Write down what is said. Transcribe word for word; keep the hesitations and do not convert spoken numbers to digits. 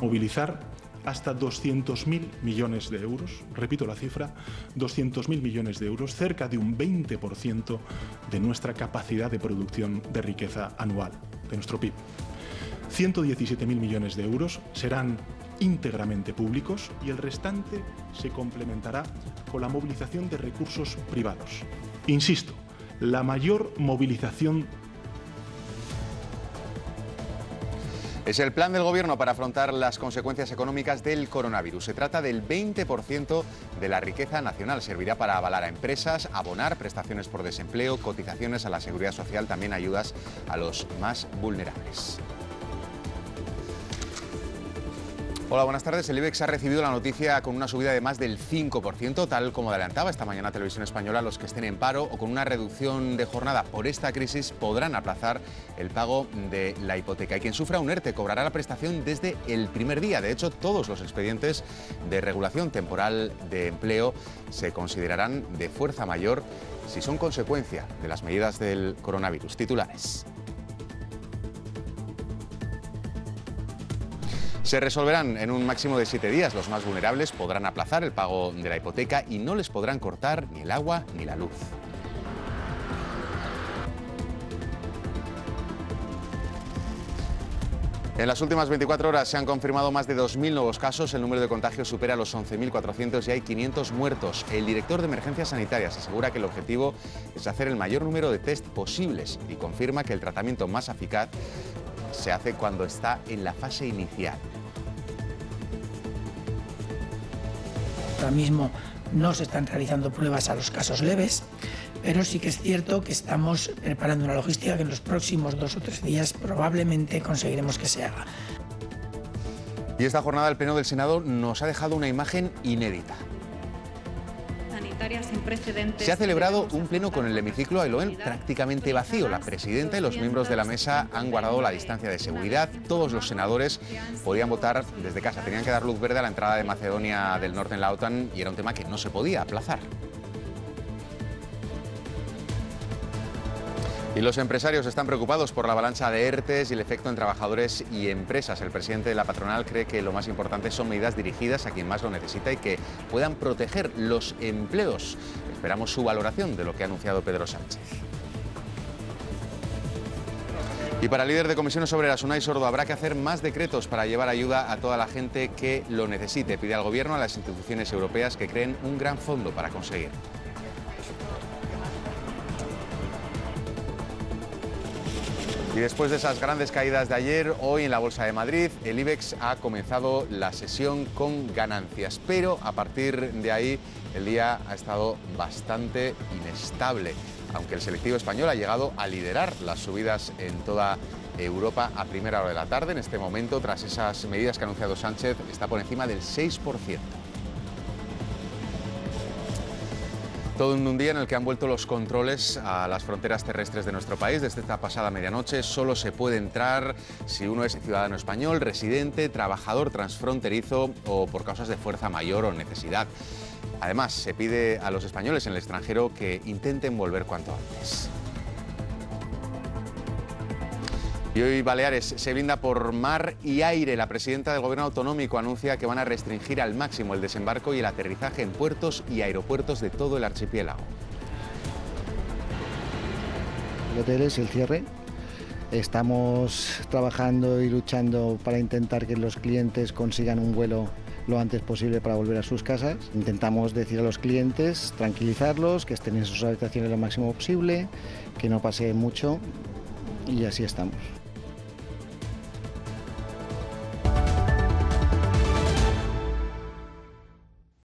movilizar hasta doscientos mil millones de euros, repito la cifra, doscientos mil millones de euros, cerca de un veinte por ciento de nuestra capacidad de producción de riqueza anual, de nuestro P I B. ciento diecisiete mil millones de euros serán íntegramente públicos y el restante se complementará con la movilización de recursos privados. Insisto, la mayor movilización. Es el plan del Gobierno para afrontar las consecuencias económicas del coronavirus. Se trata del veinte por ciento de la riqueza nacional. Servirá para avalar a empresas, abonar prestaciones por desempleo, cotizaciones a la Seguridad Social, también ayudas a los más vulnerables. Hola, buenas tardes. El IBEX ha recibido la noticia con una subida de más del cinco por ciento, tal como adelantaba esta mañana Televisión Española. Los que estén en paro o con una reducción de jornada por esta crisis podrán aplazar el pago de la hipoteca. Y quien sufra un ERTE cobrará la prestación desde el primer día. De hecho, todos los expedientes de regulación temporal de empleo se considerarán de fuerza mayor si son consecuencia de las medidas del coronavirus. Titulares. Se resolverán en un máximo de siete días. Los más vulnerables podrán aplazar el pago de la hipoteca y no les podrán cortar ni el agua ni la luz. En las últimas veinticuatro horas se han confirmado más de dos mil nuevos casos. El número de contagios supera los once mil cuatrocientos y hay quinientos muertos. El director de Emergencias Sanitarias asegura que el objetivo es hacer el mayor número de test posibles y confirma que el tratamiento más eficaz se hace cuando está en la fase inicial. Ahora mismo no se están realizando pruebas a los casos leves, pero sí que es cierto que estamos preparando una logística que en los próximos dos o tres días probablemente conseguiremos que se haga. Y esta jornada el Pleno del Senado nos ha dejado una imagen inédita. Sin precedentes. Se ha celebrado un pleno con el hemiciclo Ailoen prácticamente vacío. La presidenta y los miembros de la mesa han guardado la distancia de seguridad. Todos los senadores podían votar desde casa. Tenían que dar luz verde a la entrada de Macedonia del Norte en la OTAN y era un tema que no se podía aplazar. Y los empresarios están preocupados por la avalancha de ERTEs y el efecto en trabajadores y empresas. El presidente de la patronal cree que lo más importante son medidas dirigidas a quien más lo necesita y que puedan proteger los empleos. Esperamos su valoración de lo que ha anunciado Pedro Sánchez. Y para el líder de comisiones obreras, Unai Sordo, habrá que hacer más decretos para llevar ayuda a toda la gente que lo necesite. Pide al Gobierno, a las instituciones europeas, que creen un gran fondo para conseguir. Y después de esas grandes caídas de ayer, hoy en la Bolsa de Madrid, el IBEX ha comenzado la sesión con ganancias. Pero a partir de ahí, el día ha estado bastante inestable. Aunque el selectivo español ha llegado a liderar las subidas en toda Europa a primera hora de la tarde. En este momento, tras esas medidas que ha anunciado Sánchez, está por encima del seis por ciento. Todo en un día en el que han vuelto los controles a las fronteras terrestres de nuestro país. Desde esta pasada medianoche solo se puede entrar si uno es ciudadano español, residente, trabajador transfronterizo o por causas de fuerza mayor o necesidad. Además, se pide a los españoles en el extranjero que intenten volver cuanto antes. Y hoy Baleares se brinda por mar y aire. La presidenta del Gobierno autonómico anuncia que van a restringir al máximo el desembarco y el aterrizaje en puertos y aeropuertos de todo el archipiélago. El hotel es el cierre. Estamos trabajando y luchando para intentar que los clientes consigan un vuelo lo antes posible para volver a sus casas. Intentamos decir a los clientes, tranquilizarlos, que estén en sus habitaciones lo máximo posible, que no pase mucho y así estamos.